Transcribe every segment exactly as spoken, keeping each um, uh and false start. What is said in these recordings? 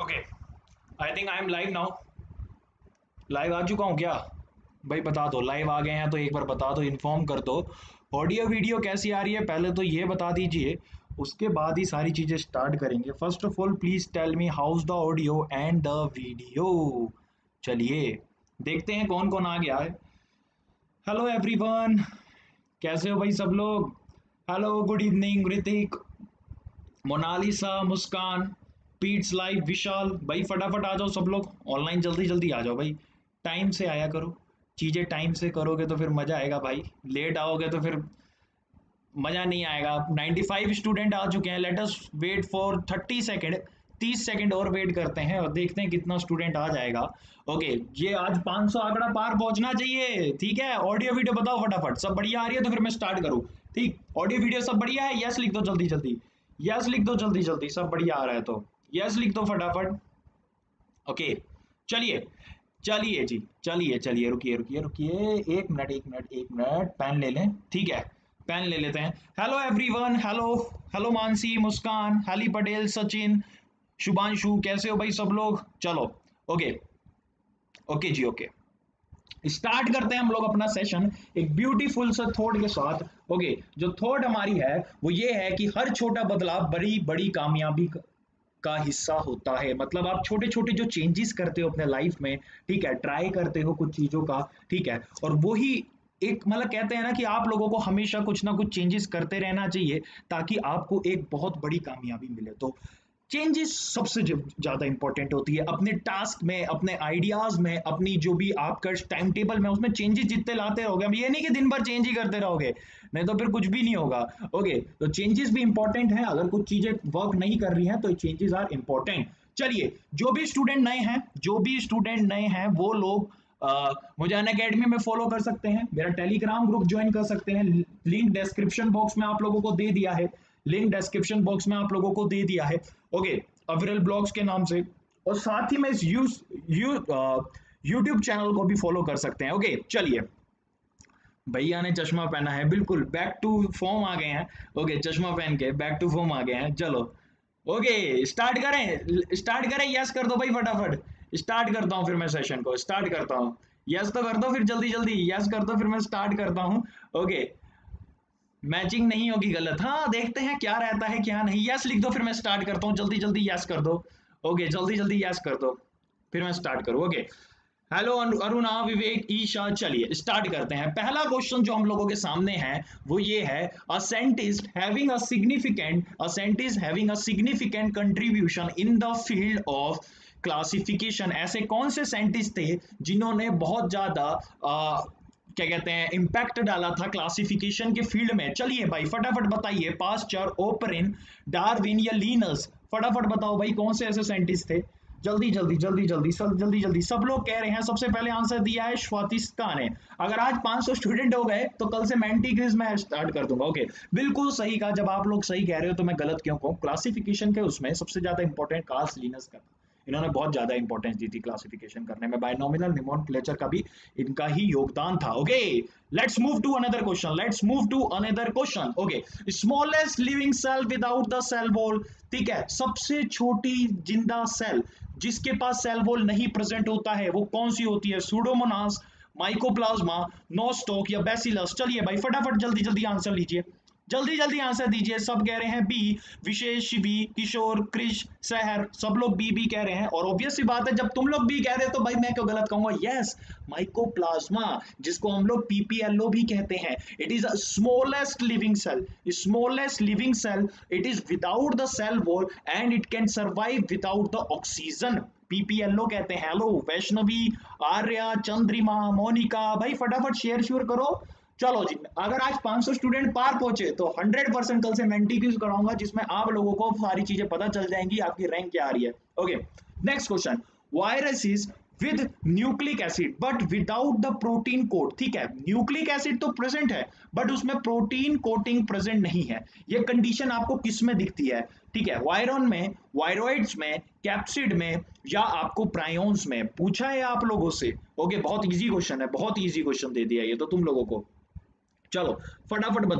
Okay, I think I am live now. Live आ चुका हूँ क्या? भाई बता दो, लाइव आ गए हैं तो एक बार बता दो, इन्फॉर्म कर दो। ऑडियो वीडियो कैसी आ रही है पहले तो ये बता दीजिए, उसके बाद ही सारी चीज़ें स्टार्ट करेंगे। First of all please tell me how's the audio and the video. चलिए देखते हैं कौन कौन आ गया है। हेलो एवरीवन, कैसे हो भाई सब लोग? Hello, good evening Hrithik, Monalisa, Muskan, पीट्स लाइव, विशाल। भाई फटाफट आ जाओ सब लोग ऑनलाइन, जल्दी जल्दी आ जाओ भाई। टाइम से आया करो, चीज़ें टाइम से करोगे तो फिर मज़ा आएगा भाई। लेट आओगे तो फिर मज़ा नहीं आएगा। पचानवे स्टूडेंट आ चुके हैं, let us wait for thirty second. तीस सेकंड और वेट करते हैं और देखते हैं कितना स्टूडेंट आ जाएगा। ओके, ये आज पाँच सौ आंकड़ा पार पहुंचना चाहिए, ठीक है। ऑडियो वीडियो बताओ फटाफट, सब बढ़िया आ रही है तो फिर मैं स्टार्ट करूँ। ठीक, ऑडियो वीडियो सब बढ़िया है? यस लिख दो जल्दी जल्दी, यस लिख दो जल्दी जल्दी, सब बढ़िया आ रहा है तो यस लिख दो फटाफट। ओके, चलिए चलिए जी, चलिए चलिए, रुकिए रुकिए रुकिए, एक मिनट एक मिनट एक मिनट, पेन ले लें, ठीक है, पेन ले लेते हैं। Hello everyone, hello, hello Mansi, Muskan, Hali Patel, Sachin, Shubhanshu, कैसे हो भाई सब लोग? चलो ओके, ओके जी, ओके, स्टार्ट करते हैं हम लोग अपना सेशन एक ब्यूटीफुल सा थॉट के साथ। ओके, जो थॉट हमारी है वो ये है कि हर छोटा बदलाव बड़ी बड़ी कामयाबी का हिस्सा होता है। मतलब आप छोटे छोटे जो चेंजेस करते हो अपने लाइफ में, ठीक है, ट्राई करते हो कुछ चीजों का, ठीक है, और वही एक मतलब कहते हैं ना कि आप लोगों को हमेशा कुछ ना कुछ चेंजेस करते रहना चाहिए ताकि आपको एक बहुत बड़ी कामयाबी मिले। तो चेंजेस सबसे ज्यादा इंपॉर्टेंट होती है अपने टास्क में, अपने आइडियाज में, अपनी जो भी आपका टाइम टेबल में, उसमें चेंजेस जितने लाते रहोगे। ये नहीं कि दिन भर चेंज ही करते रहोगे, नहीं तो फिर कुछ भी नहीं होगा। ओके, तो चेंजेस भी इंपॉर्टेंट है। अगर कुछ चीजें वर्क नहीं कर रही हैं तो चेंजेस आर इंपॉर्टेंट। चलिए, जो भी स्टूडेंट नए हैं, जो भी स्टूडेंट नए हैं वो लोग Uh, मुझे अन अकेडमी में फॉलो कर सकते हैं, मेरा टेलीग्राम ग्रुप ज्वाइन कर सकते हैं, लिंक डिस्क्रिप्शन बॉक्स में आप लोगों को दे दिया है, लिंक डिस्क्रिप्शन बॉक्स में आप लोगों को दे दिया है। ओके, अविरल ब्लॉग्स के नाम से, और साथ ही में इस यूज यू यूट्यूब चैनल को भी फॉलो कर सकते हैं। ओके, चलिए, भैया ने चश्मा पहना है, बिल्कुल बैक टू फॉर्म आ गए हैं। ओके, चश्मा पहन के बैक टू फॉर्म आ गए हैं। चलो ओके, स्टार्ट करें, स्टार्ट करें, यस कर दो भाई फटाफट। स्टार्ट करता हूँ फिर मैं सेशन को, स्टार्ट करता हूँ। यस तो कर दो फिर जल्दी जल्दी, यस कर दो फिर मैं स्टार्ट करता हूँ। ओके, मैचिंग नहीं होगी गलत, हाँ देखते हैं क्या रहता है क्या नहीं। यस लिख दो फिर मैं स्टार्ट करता हूँ, जल्दी जल्दी यस कर दो। ओके, जल्दी जल्दी यस कर दो फिर मैं स्टार्ट करूँ। ओके, हेलो अरुणा, विवेक, ईशा, चलिए स्टार्ट करते हैं। पहला क्वेश्चन जो हम लोगों के सामने है वो ये है, a scientist having a significant a scientist having a significant contribution in the field of classification. ऐसे कौन से साइंटिस्ट थे जिन्होंने बहुत ज्यादा क्या कहते हैं इंपैक्ट डाला था क्लासिफिकेशन के फील्ड में? चलिए भाई फटाफट बताइए, पास्चर, ओपरिन, डार्विन या लीनस, फटाफट बताओ भाई कौन से ऐसे साइंटिस्ट थे। जल्दी जल्दी जल्दी जल्दी सब जल्दी जल्दी, सब लोग कह रहे हैं। सबसे पहले आंसर दिया है स्वातिस्ता ने। अगर आज पाँच सौ स्टूडेंट हो गए तो कल से मेंटी क्विज मैं स्टार्ट कर दूंगा। ओके, बिल्कुल सही कहा। जब आप लोग सही कह रहे हो तो मैं गलत क्यों कहूँ? क्लासिफिकेशन के उसमें सबसे ज्यादा इंपॉर्टेंट कार्ल लिनस का था। इन्होंने बहुत ज्यादा इंपॉर्टेंस दी थी क्लासिफिकेशन करने में। बायनोमिनल नोमेनक्लेचर का भी इनका ही योगदान था। Okay, let's move to another question, let's move to another question. Okay, smallest living cell without the cell wall, ठीक है, सबसे छोटी जिंदा सेल जिसके पास सेल वॉल नहीं प्रेजेंट होता है वो कौन सी होती है? सूडोमोनास, माइकोप्लाज्मा, नोस्टॉक या बैसिलस? चलिए भाई फटाफट जल्दी जल्दी आंसर लीजिए, जल्दी जल्दी आंसर दीजिए। सब कह रहे हैं बी, विशेष, बी, किशोर, क्रिश, सहर, सब लोग बी बी कह रहे हैं। और ऑब्वियस सी बात है, जब तुम लोग बी कह रहे हो तो भाई मैं क्यों गलत कहूंगा? यस, माइकोप्लाज्मा, जिसको हम लोग पीपीएलओ भी कहते हैं। It is a smallest living cell, smallest living cell, it is without the cell wall and it can survive without the oxygen, PPLO कहते हैं। हेलो वैष्णवी, आर्या, चंद्रिमा, मोनिका, भाई फटाफट शेयर शेयर करो। चलो जी, अगर आज पाँच सौ स्टूडेंट पार पहुंचे तो हंड्रेड परसेंट कल से मेंटी क्विज कराऊंगा जिसमें आप लोगों को सारी चीजें पता चल जाएंगी, आपकी रैंक क्या आ रही है। Okay, next question, viruses with nucleic acid but without the protein coat, ठीक है, न्यूक्लिक एसिड तो प्रेजेंट है बट उसमें प्रोटीन कोटिंग प्रेजेंट नहीं है। ये कंडीशन आपको किस में दिखती है? ठीक है, वायरॉन में, वायरोइड्स में, कैप्सिड में या आपको प्रायोन्स में? पूछा है आप लोगों से। ओके, बहुत इजी क्वेश्चन है, बहुत इजी क्वेश्चन दे दिया ये तो तुम लोगों को। चलो फटाफट बताओ,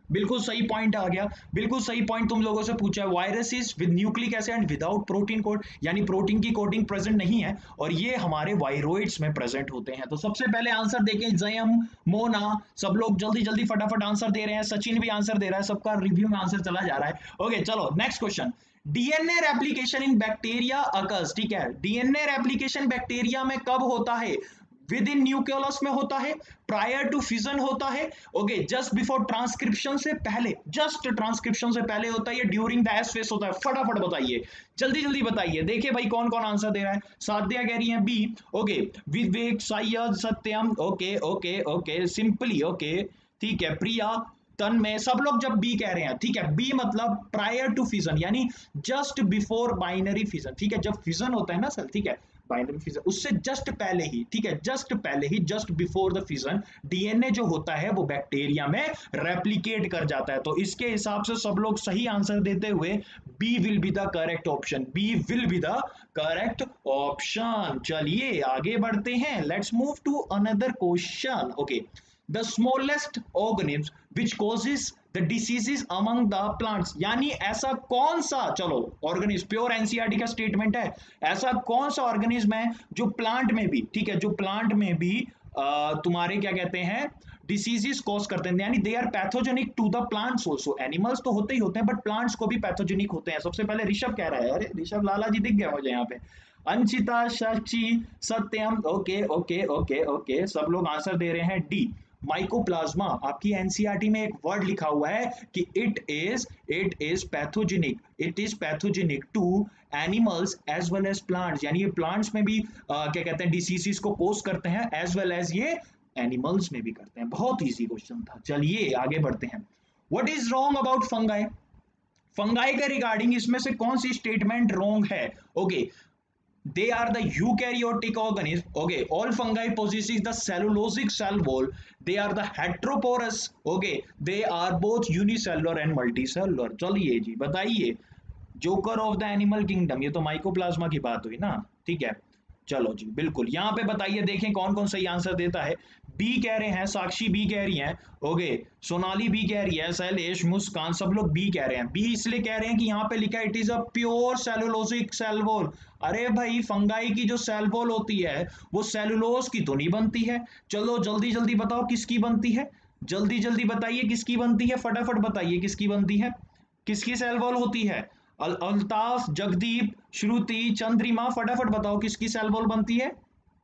बिल्कुल सही पॉइंट आ गया, बिल्कुल सही पॉइंट तुम लोगों से पूछा है। Viruses with nucleic acid and without protein code, यानी प्रोटीन की कोडिंग प्रेजेंट नहीं है और ये हमारे वायरोइड्स में प्रेजेंट होते हैं। तो सबसे पहले आंसर देखें, जयम, मोना, सब लोग जल्दी जल्दी फटाफट आंसर दे रहे हैं, सचिन भी आंसर दे रहा है, सबका रिव्यू में आंसर चला जा रहा है। ओके चलो next question. DNA replication in bacteria occurs, ठीक है, डीएनए रेप्लिकेशन बैक्टीरिया में कब होता है? विद इन न्यूक्लियस में होता है, प्रायर टू फिजन होता है, ओके, जस्ट बिफोर ट्रांसक्रिप्शन से पहले, जस्ट ट्रांसक्रिप्शन से पहले होता है, ड्यूरिंग द एस फेस होता है? फटाफट बताइए, जल्दी जल्दी बताइए। देखिए भाई कौन कौन आंसर दे रहा है। साध्या कह रही है B, okay, Vivek, Syed, Satyam, okay okay okay, simply, okay, ठीक है, प्रिया, तन में, सब लोग जब बी कह रहे हैं, ठीक है, बी मतलब प्रायर टू फिजन, यानी जस्ट बिफोर बाइनरी फिजन, ठीक है, जब फिजन होता है ना सर, ठीक है, बाइनरी फिजन उससे जस्ट पहले ही, ठीक है, जस्ट पहले ही, just before the fission, DNA जो होता है वो बैक्टीरिया में रेप्लिकेट कर जाता है। तो इसके हिसाब से सब लोग सही आंसर देते हुए B will be the correct option, B will be the correct option. चलिए आगे बढ़ते हैं, let's move to another question. Okay, the smallest organism which causes the diseases among the plants, यानी ऐसा कौन सा, चलो ऑर्गेनिज्म, प्योर एनसीईआरटी का स्टेटमेंट है, ऐसा कौन सा ऑर्गेनिज्म है जो प्लांट में भी, ठीक है, जो प्लांट में भी आ, तुम्हारे क्या कहते हैं डिसीजेस कॉज करते हैं, यानी they are pathogenic to the plants also. Animals तो होते ही होते हैं बट प्लांट्स को भी पैथोजेनिक होते हैं। सबसे पहले ऋषभ कह रहा है, अरे ऋषभ लाला जी दिख गए मुझे यहाँ पे, Anshita, Shashi, Satyam, okay okay okay okay, सब लोग आंसर दे रहे हैं डी, माइकोप्लाज्मा। आपकी एनसीईआरटी में एक वर्ड लिखा हुआ है कि it is it is pathogenic, it is pathogenic to animals as well as plants, यानी ये प्लांट्स में भी आ, क्या कहते हैं डिसीजेस को कोज करते हैं, एज वेल एज ये एनिमल्स में भी करते हैं। बहुत इजी क्वेश्चन था। चलिए आगे बढ़ते हैं। What is wrong about fungi, fungi के रिगार्डिंग इसमें से कौन सी स्टेटमेंट रॉन्ग है? Okay, they are the eukaryotic organism, okay, all fungi possesses the cellulosic cell wall, they are the heteroporous, okay, they are both unicellular and multicellular। चलिए जी बताइए, joker of the animal kingdom, ये तो mycoplasma की बात हुई ना, ठीक है, चलो जी बिल्कुल यहाँ पे बताइए, देखें कौन कौन सही आंसर देता है। बी कह रहे हैं, साक्षी बी कह रही हैं, ओके, सोनाली बी कह रही है, शैलेश, मुस्कान, सब लोग बी कह रहे हैं। बी इसलिए कह रहे हैं कि यहाँ पे लिखा है it is a pure cellulosic cell wall. अरे भाई फंगाई की जो सेल वॉल होती है वो सेलुलोज की तो नहीं बनती है। चलो जल्दी जल्दी बताओ किसकी बनती है, जल्दी जल्दी बताइए किसकी बनती है, फटाफट बताइए किसकी बनती है, किसकी सेल वॉल होती है? अल अल्ताफ, जगदीप, श्रुति, चंद्रिमा, फटाफट बताओ किसकी सेल वॉल बनती है?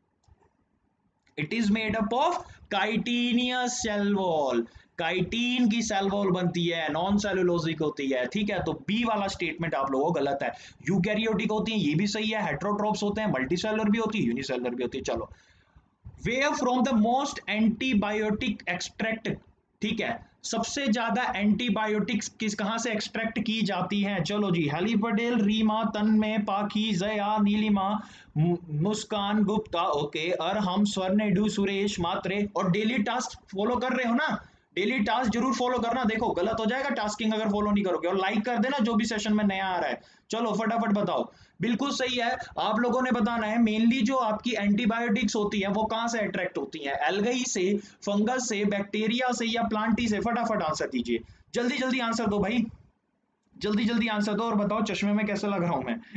It is made up of chitinous cell wall, chitin की सेल वॉल बनती है, नॉन सेलुलोजिक होती है, ठीक है। तो बी वाला स्टेटमेंट आप लोगों को गलत है। यूकैरियोटिक होती है, ये भी सही है, हेट्रोट्रोप्स होते हैं, मल्टीसेलुलर भी होती है, यूनिसेलुलर भी होती है। चलो, where from the most antibiotic extract, ठीक है, सबसे ज्यादा एंटीबायोटिक्स किस कहां से एक्सट्रैक्ट की जाती हैं? चलो जी, हेली पटेल, रीमा, तन्मय, पाखी, जया, नीलिमा, मुस्कान, गुप्ता, ओके, अरहम, स्वर्णेडु, सुरेश, मात्रे। और डेली टास्क फॉलो कर रहे हो ना, डेली टास्क जरूर फॉलो करना, देखो गलत हो जाएगा टास्किंग अगर फॉलो नहीं करोगे। और लाइक कर देना जो भी सेशन में नया आ रहा है। चलो फटाफट बताओ, बिल्कुल सही है, आप लोगों ने बताना है। मेनली जो आपकी एंटीबायोटिक्स होती है वो कहां से अट्रैक्ट होती हैं? एल्गाई से, फंगस से, बैक्टीरिया से या प्लांटी से? फटाफट आंसर दीजिए, जल्दी जल्दी आंसर दो भाई, जल्दी जल्दी आंसर दो। और बताओ चश्मे में कैसे लग रहा हूं मैं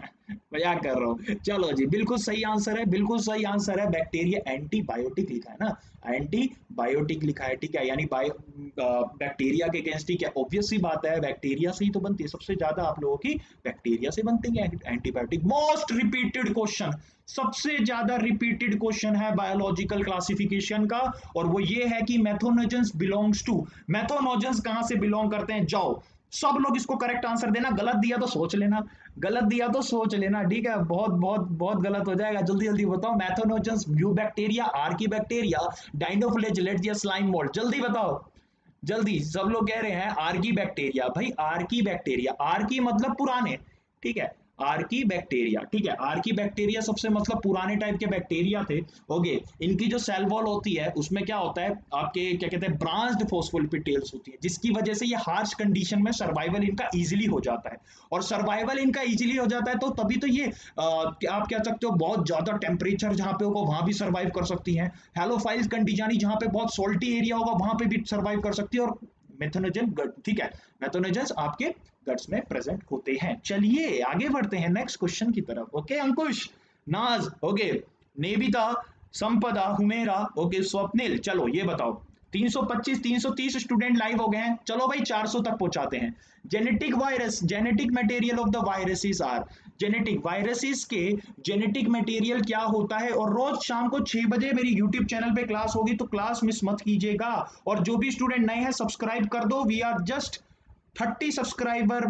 मजाक कर रहा हूँ। चलो जी बिल्कुल सही आंसर है, बिल्कुल सही आंसर है, बैक्टीरिया। एंटीबायोटिक लिखा है ना, एंटीबायोटिक लिखा है, ठीक है, यानी बायो बैक्टीरिया के अगेंस्ट, ठीक है, ऑब्वियस सी बात है, बैक्टीरिया से ही तो बनती है, सबसे ज्यादा आप लोगों की बैक्टीरिया से बनती है एंटीबायोटिक। मोस्ट रिपीटेड क्वेश्चन, सबसे ज्यादा रिपीटेड क्वेश्चन है बायोलॉजिकल क्लासिफिकेशन का, और वो ये है कि मेथोनोजेंस बिलोंग्स टू, मेथोनोजेंस कहां से बिलोंग करते हैं? जाओ सब लोग इसको करेक्ट आंसर देना, गलत दिया तो सोच लेना, गलत दिया तो सोच लेना, ठीक है, बहुत बहुत बहुत गलत हो जाएगा। जल्दी जल्दी बताओ, methanogens, blue bacteria, archaebacteria, dinoflagellate या स्लाइम मोल्ड, जल्दी बताओ, जल्दी। सब लोग कह रहे हैं आर्की बैक्टीरिया। भाई आर्की बैक्टीरिया, आर्की मतलब पुराने, ठीक है, आर्की बैक्टीरिया, ठीक है, आर्की बैक्टीरिया सबसे मतलब पुराने टाइप के बैक्टीरिया थे, ओके। इनकी जो सेल वॉल होती है उसमें क्या होता है, आपके क्या कहते हैं, ब्रांच्ड फॉस्फोलिपिड टेल्स होती है, जिसकी वजह से ये हार्श कंडीशन में सर्वाइवल इनका इजीली हो जाता है। और सर्वाइवल इनका इजीली हो जाता है तो तभी तो ये आ, आप कह सकते हो बहुत ज्यादा टेम्परेचर जहां पे होगा वहां भी सर्वाइव कर सकती हैं, हेलोफाइल कंडीशन जहां पे बहुत सोल्टी एरिया होगा वहां पे भी सर्वाइव कर सकती है, और मेथनोजन गट, ठीक है, मेथनोजेंस आपके गट्स में प्रेजेंट होते हैं। चलिए आगे बढ़ते हैं नेक्स्ट क्वेश्चन की तरफ। ओके अंकुश, नाज, ओके, नेबिता, संपदा, हुमेरा, ओके, स्वप्निल, चलो ये बताओ, तीन सौ पच्चीस तीन सौ तीस स्टूडेंट लाइव हो गए हैं, चलो भाई चार सौ तक पहुंचाते हैं। Genetic virus, genetic material of the viruses are, genetic viruses के जेनेटिक मटेरियल क्या होता है, और रोज शाम को छह बजे मेरी यूट्यूब चैनल पे क्लास होगी, तो क्लास मिस मत कीजिएगा। और जो भी स्टूडेंट नए हैं सब्सक्राइब कर दो, we are just thirty subscriber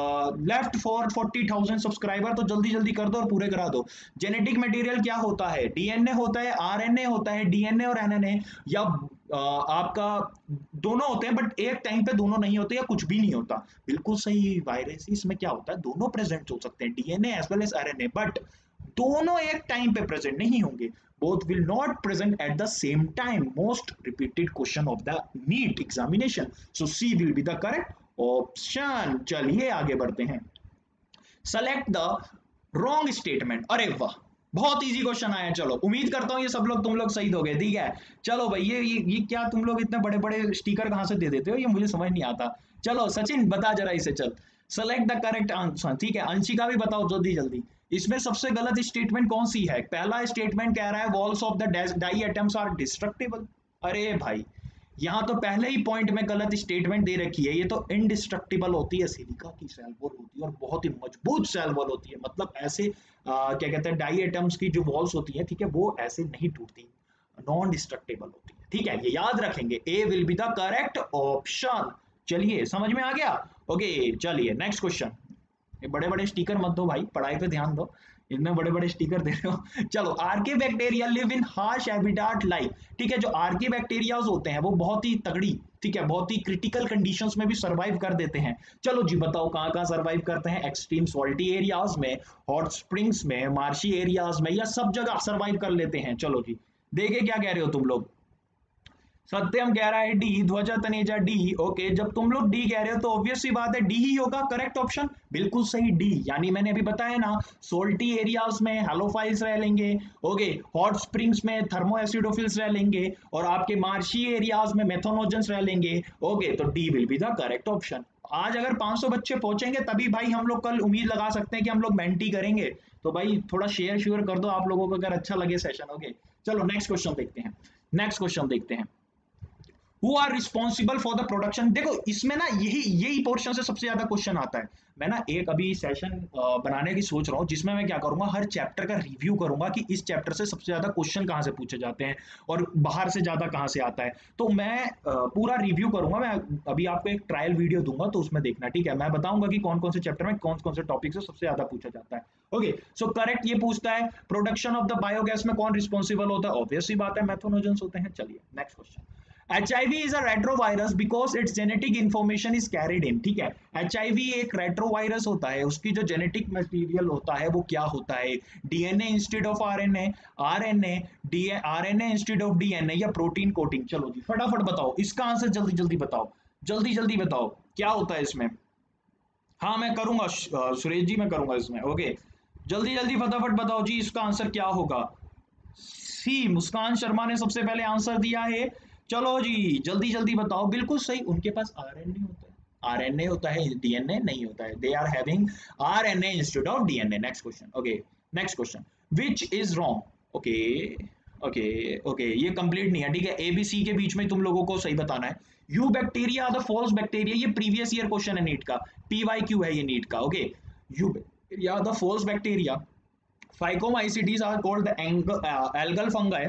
left for forty thousand subscriber, तो जल्दी जल्दी कर दो और पूरे करा दो। जेनेटिक मटेरियल क्या होता है, डीएनए होता है, आरएनए होता है, डीएनए और एनएनए, या uh, आपका दोनों होते हैं, बट एक टाइम पे दोनों नहीं होते या कुछ भी नहीं होता। बिल्कुल सही, वायरस में क्या होता है, दोनों प्रेजेंट हो सकते हैं, DNA as well as RNA, but दोनों एक टाइम पे प्रेजेंट नहीं होंगे, both will not present at the same time, most repeated question of the NEET examination, so C will be the correct option। चलिए आगे बढ़ते हैं। select the wrong statement, अरे वाह बहुत इजी क्वेश्चन आया, चलो उम्मीद करता हूँ ये सब लोग तुम लोग सही दोगे, ठीक है। चलो भाई ये ये, ये क्या तुम लोग इतने बड़े बड़े स्टिकर कहाँ से दे देते हो, ये मुझे समझ नहीं आता। चलो सचिन बता जरा इसे, चल सेलेक्ट द करेक्ट आंसर, ठीक है। अंशिका भी बताओ जल्दी जल्दी, इसमें सबसे गलत स्टेटमेंट कौन सी है। पहला स्टेटमेंट कह रहा है walls of the diatoms are destructible, अरे भाई यहाँ तो पहले ही पॉइंट में गलत स्टेटमेंट दे रखी है, ये तो इनडिस्ट्रक्टिबल होती है, सिलिका की सेल वॉल होती है और बहुत ही मजबूत सेल वॉल होती है, मतलब ऐसे आ, क्या कहते हैं डाई एटम्स की जो वॉल्स होती है, ठीक है, वो ऐसे नहीं टूटती, नॉन डिस्ट्रक्टिबल होती है, ठीक है, ये याद रखेंगे, A will be the correct option. चलिए समझ में आ गया, ओके चलिए नेक्स्ट क्वेश्चन। ये बड़े बड़े स्टिकर मत दो भाई, पढ़ाई पे ध्यान दो, इनमें बड़े बड़े स्टिकर दे रहे हो। चलो archaebacteria live in harsh habitat life, ठीक है, जो आर्की बैक्टीरियाज होते हैं वो बहुत ही तगड़ी, ठीक है, बहुत ही क्रिटिकल कंडीशंस में भी सर्वाइव कर देते हैं। चलो जी बताओ कहाँ कहाँ सर्वाइव करते हैं, एक्सट्रीम सॉल्टी एरियाज में, हॉट स्प्रिंग्स में, मार्शी एरियाज में, या सब जगह सर्वाइव कर लेते हैं। चलो जी देखे क्या कह रहे हो तुम लोग। सत्यम कह रहा है डी, ध्वजा तनेजा डी, ओके, जब तुम लोग डी कह रहे हो तो ऑब्वियस सी बात है डी ही होगा करेक्ट ऑप्शन, बिल्कुल सही डी, यानी मैंने अभी बताया ना, सोल्टी एरियाज में हेलोफाइल्स रह लेंगे, ओके, हॉट स्प्रिंग्स में थर्मो एसिडोफिल्स रह लेंगे, और आपके मार्शी एरियाज में मेथोनोजेंस रह लेंगे, ओके, तो D will be the correct option. आज अगर पाँच सौ बच्चे पहुंचेंगे तभी भाई हम लोग कल उम्मीद लगा सकते हैं कि हम लोग मेंटी करेंगे, तो भाई थोड़ा शेयर शेयर कर दो आप लोगों को अगर अच्छा लगे सेशन, ओके। चलो नेक्स्ट क्वेश्चन देखते हैं, नेक्स्ट क्वेश्चन देखते हैं, Who are responsible for the production। देखो इसमें ना यही यही पोर्शन से सबसे ज्यादा क्वेश्चन आता है। मैं ना एक अभी सेशन बनाने की सोच रहा हूँ जिसमें मैं क्या करूंगा, हर चैप्टर का रिव्यू करूंगा कि इस चैप्टर से सबसे ज्यादा क्वेश्चन कहाँ से पूछे जाते हैं और बाहर से ज्यादा कहाँ से आता है, तो मैं पूरा रिव्यू करूंगा। मैं अभी आपको एक ट्रायल वीडियो दूंगा तो उसमें देखना, ठीक है, मैं बताऊंगा कि कौन कौन से चैप्टर में कौन कौन से टॉपिक से सबसे ज्यादा पूछा जाता है। ओके सो करेक्ट ये पूछता है प्रोडक्शन ऑफ द बायोगैस में कौन रिस्पॉन्सिबल होता है, ऑब्वियस सी बात है मेथोनोजेंस होते हैं। चलिए next question. H I V is a retrovirus because its genetic information is carried in, ठीक है, H I V एक रेट्रोवायरस होता है, उसकी जो जेनेटिक मटेरियल होता है वो क्या होता है, DNA instead of RNA, RNA D RNA instead of DNA, या प्रोटीन कोटिंग। चलो जी फटाफट बताओ इसका आंसर, जल्दी जल्दी बताओ, जल्दी जल्दी बताओ क्या होता है इसमें। हाँ मैं करूंगा सुरेश जी, मैं करूंगा इसमें, ओके जल्दी जल्दी फटाफट बताओ जी इसका आंसर क्या होगा। सी, मुस्कान शर्मा ने सबसे पहले आंसर दिया है, चलो जी जल्दी जल्दी बताओ, बिल्कुल सही, उनके पास आरएनए होता है, आरएनए होता है, डीएनए नहीं होता है, they are having RNA instead of DNA. Next question, okay next question, which is wrong, okay okay okay ये कंप्लीट नहीं है, ठीक है, ए बी सी के बीच में तुम लोगों को सही बताना है। Eubacteria the false bacteria, ये प्रीवियस ईयर क्वेश्चन है नीट का, पी वाई क्यू है ये नीट का, okay, eubacteria the false bacteria, phycomycetes are called the algal fungi,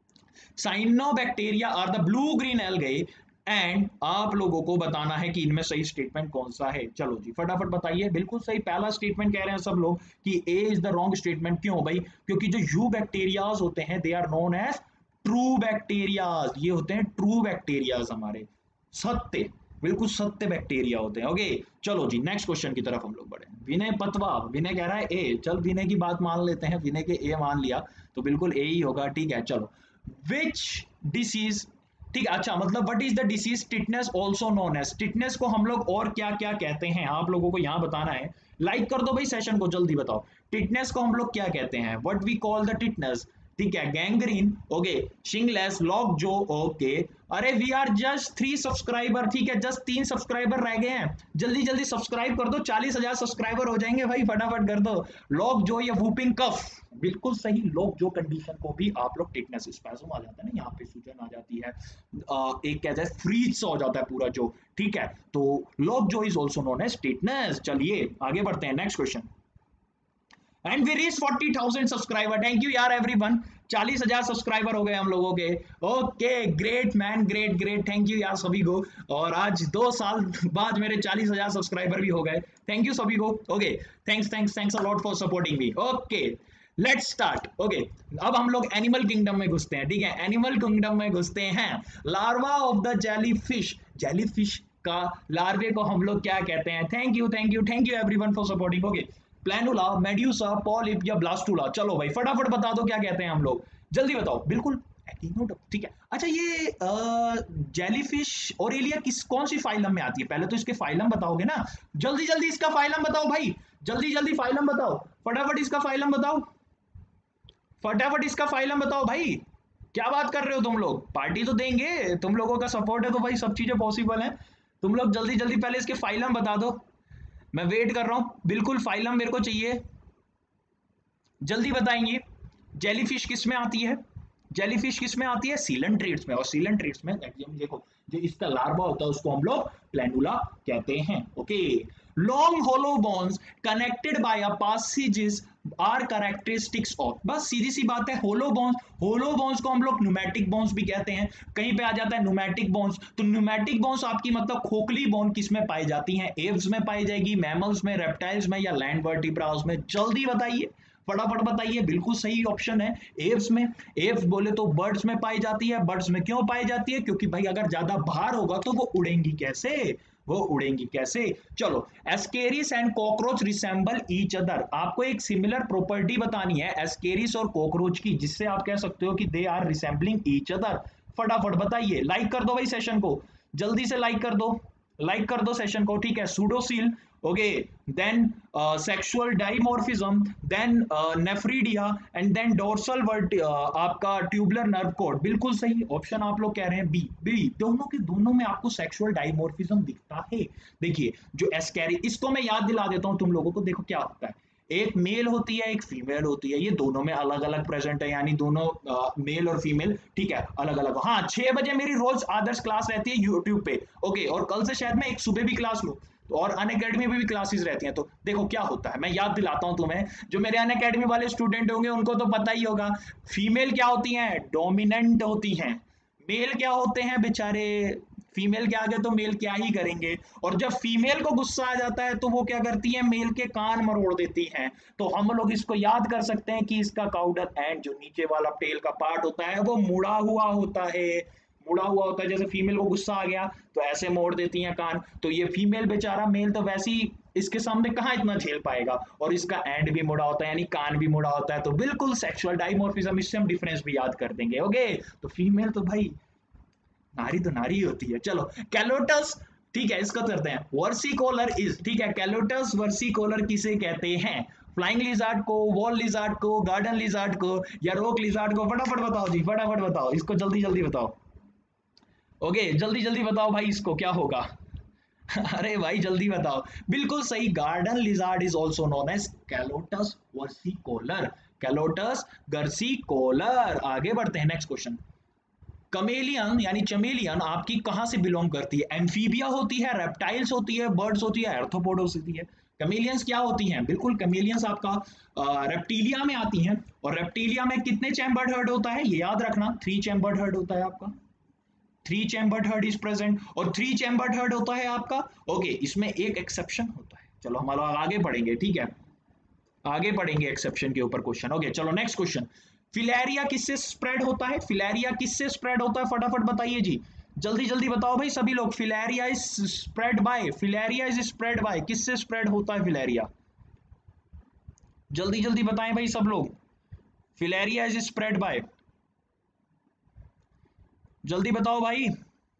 cyanobacteria are the blue green algae, and आप लोगों को बताना है कि इनमें सही स्टेटमेंट कौन सा है। चलो जी फटाफट बताइए, बिल्कुल सही पहला स्टेटमेंट कह रहे हैं सब लोग कि A is the wrong statement. क्यों भाई, क्योंकि जो यू बैक्टीरियाज होते हैं they are known as true bacterias, ये होते हैं ट्रू बैक्टीरियाज, हमारे सत्य, बिल्कुल सत्य बैक्टीरिया होते हैं। ओके चलो जी नेक्स्ट क्वेश्चन की तरफ हम लोग बढ़े। विनय पतवा, विनय कह रहा है ए, चल विनय की बात मान लेते हैं, विनय के ए मान लिया तो बिल्कुल ए ही होगा, ठीक है। चलो विच डिसीज, ठीक है, अच्छा मतलब what is the disease tetanus also known as, tetanus को हम लोग और क्या क्या कहते हैं, आप लोगों को यहाँ बताना है। लाइक कर दो भाई सेशन को, जल्दी बताओ टिटनेस को हम लोग क्या कहते हैं, what we call the tetanus, ठीक है, gangrene, okay, shingles, lockjaw, okay. अरे we are just three subscriber, ठीक है, जस्ट तीन सब्सक्राइबर रह गए हैं, जल्दी जल्दी सब्सक्राइब कर दो, चालीस हजार सब्सक्राइबर हो जाएंगे भाई, फटाफट कर दो। लॉक जो या वूपिंग कफ, बिल्कुल सही, लॉक जो कंडीशन को भी आप लोग टिटनेस स्पैज़म आ जाता है ना, यहाँ पे सूजन आ जाती है, आ, एक कहते हैं फ्रीज सा हो जाता है पूरा जो, ठीक है, तो lockjaw is also known as tetanus. चलिए आगे बढ़ते हैं, next question. And we reach forty thousand subscriber, thank you यार एवरीवन, चालीस हजार सब्सक्राइबर हो गए हम लोगों के। Okay great man, great great, thank you यार सभी को। और आज दो साल बाद मेरे चालीस हजार सब्सक्राइबर भी हो गए, थैंक यू सभी को। Okay thanks thanks thanks a lot for supporting me. Okay let's start. Okay अब हम लोग एनिमल किंगडम में घुसते हैं, ठीक है, एनिमल किंगडम में घुसते हैं। Larva of the jellyfish, jellyfish का लार्वे को हम लोग क्या कहते हैं? Thank you thank you thank you everyone for supporting. Okay planula, medusa, polyp या ब्लास्टुला, चलो भाई फटाफट बता दो क्या कहते हैं हम लोग, जल्दी बताओ। बिल्कुल ठीक है। अच्छा ये जेलीफिश ऑरेलिया किस कौन सी फाइलम में आती है? पहले तो इसके फाइलम बताओगे ना, जल्दी जल्दी इसका फाइलम बताओ भाई, जल्दी जल्दी फाइलम बताओ, फटाफट इसका फाइलम बताओ, फटाफट इसका फाइलम बताओ भाई। क्या बात कर रहे हो तुम लोग, पार्टी तो देंगे, तुम लोगों का सपोर्ट है तो भाई सब चीजें पॉसिबल है। तुम लोग जल्दी जल्दी पहले इसके फाइलम बता दो, मैं वेट कर रहा हूं, बिल्कुल फाइलम मेरे को चाहिए, जल्दी बताएंगे। जेलीफिश किस में आती है? जेलीफिश किस में आती है? सीलेंट्रेट्स में, और सीलेंट्रेट्स में देखो जो इसका लार्वा होता है उसको हम लोग प्लैनुला कहते हैं। Okay long hollow bones connected by a passages are characteristics of, बस सीधी सी बात है, होलो बोन्स, होलो बोन्स को हम लोग न्यूमेटिक बोन्स भी कहते हैं, कहीं पे आ जाता है न्यूमेटिक बोन्स। तो न्यूमेटिक बोन्स आपकी मतलब खोखली बोन किस में पाई जाती हैं? एव्स में पाई जाएगी, मैमल्स में, रेप्टाइल्स में, या लैंड वर्टिब्रास में? जल्दी बताइए, फटाफट बताइए। बिल्कुल सही ऑप्शन है एव्स में। एव्स बोले तो बर्ड्स में पाई जाती है। बर्ड्स में क्यों पाई जाती है? क्योंकि भाई अगर ज्यादा भार होगा तो वो उड़ेंगी कैसे, वो उड़ेंगी कैसे। चलो Ascaris and cockroach resemble each other, आपको एक सिमिलर प्रॉपर्टी बतानी है एस्केरिस और कॉकरोच की, जिससे आप कह सकते हो कि they are resembling each other. फटाफट बताइए, लाइक कर दो भाई सेशन को, जल्दी से लाइक कर दो, लाइक कर दो सेशन को, ठीक है। Pseudocoel, okay, then sexual dimorphism, then nephridia, and then dorsal वर्ट आपका ट्यूबुलर नर्व कोड। बिल्कुल सही ऑप्शन आप लोग कह रहे हैं बी, बी दोनों के दोनों में आपको सेक्सुअल डाइमॉर्फिज्म दिखता है। देखिए जो एस्कैरी, इसको मैं याद दिला देता हूं तुम लोगों को, देखो क्या होता है, एक मेल होती है एक फीमेल होती है, ये दोनों में अलग अलग प्रेजेंट है, यानी दोनों आ, मेल और फीमेल, ठीक है, अलग अलग। हाँ छह बजे मेरी रोज आदर्श क्लास रहती है यूट्यूब पे, ओके, और कल से शायद मैं एक सुबह भी क्लास लूँ, तो और अन अकेडमी में भी क्लासेस रहती हैं। तो देखो क्या होता है, मैं याद दिलाता हूं तुम्हें, जो मेरे अन अकेडमी वाले स्टूडेंट होंगे उनको तो पता ही होगा, फीमेल क्या होती हैं? डोमिनेंट होती हैं। मेल क्या होते हैं बेचारे? फीमेल के आगे तो मेल क्या ही करेंगे। और जब फीमेल को गुस्सा आ जाता है तो वो क्या करती है? मेल के कान मरोड़ देती हैं। तो हम लोग इसको याद कर सकते हैं कि इसका काउडल एंड जो नीचे वाला टेल का पार्ट होता है वो मुड़ा हुआ होता है, मुड़ा हुआ होता है। जैसे फीमेल को गुस्सा आ गया तो ऐसे मोड़ देती हैं कान, तो ये फीमेल बेचारा, मेल तो वैसे ही इसके सामने कहाँ इतना झेल पाएगा, और इसका एंड भी मुड़ा होता है यानी कान भी मुड़ा होता है। तो बिल्कुल सेक्सुअल डाइमॉर्फिज्म, इससे हम डिफरेंस भी याद कर देंगे। ओके तो फीमेल तो भाई नारी तो नारी होती है। चलो कैलोटस, ठीक है, इसको करते हैं। वर्सिकोलर इज, ठीक है, कैलोटस वर्सिकोलर किसे कहते हैं? फ्लाइंग लिजार्ड को, वॉल लिजार्ड को, गार्डन लिजार्ड को, या रोक लिजार्ड को? फटाफट बताओ जी, फटाफट बताओ इसको, जल्दी जल्दी बताओ। ओके जल्दी जल्दी बताओ भाई इसको क्या होगा। अरे भाई जल्दी बताओ। बिल्कुल सही, garden lizard is also known as Calotes versicolor, Calotes versicolor. आगे बढ़ते हैं, नेक्स्ट क्वेश्चन। कमेलियन यानी चमेलियन आपकी कहां से बिलोंग करती है? एम्फीबिया होती है, रेप्टाइल्स होती है, बर्ड्स होती है, आर्थ्रोपोड्स होती है? कमेलियंस क्या होती हैं? बिल्कुल कमेलियंस आपका रेप्टिलिया में आती हैं। और रेप्टिलिया में कितने चैम्बर्ड हर्ड होता है? ये याद रखना, थ्री चैम्बर्ड हर्ड होता है आपका, three chambered heart is present, और थ्री चैम्बर्ड हर्ड होता है आपका। ओके इसमें एक एक्सेप्शन होता है, चलो हम लोग आगे पढ़ेंगे, ठीक है, आगे पढ़ेंगे एक्सेप्शन के ऊपर क्वेश्चन। ओके चलो नेक्स्ट क्वेश्चन। फिलेरिया किससे स्प्रेड होता है? फिलेरिया किससे स्प्रेड होता है? फटाफट बताइए जी, जल्दी जल्दी बताओ भाई सभी लोग। Filaria is spread by, filaria is spread by, किससे स्प्रेड होता है फिलेरिया? जल्दी जल्दी बताएं भाई सब लोग। फिलेरिया इज स्प्रेड बाय, जल्दी बताओ भाई।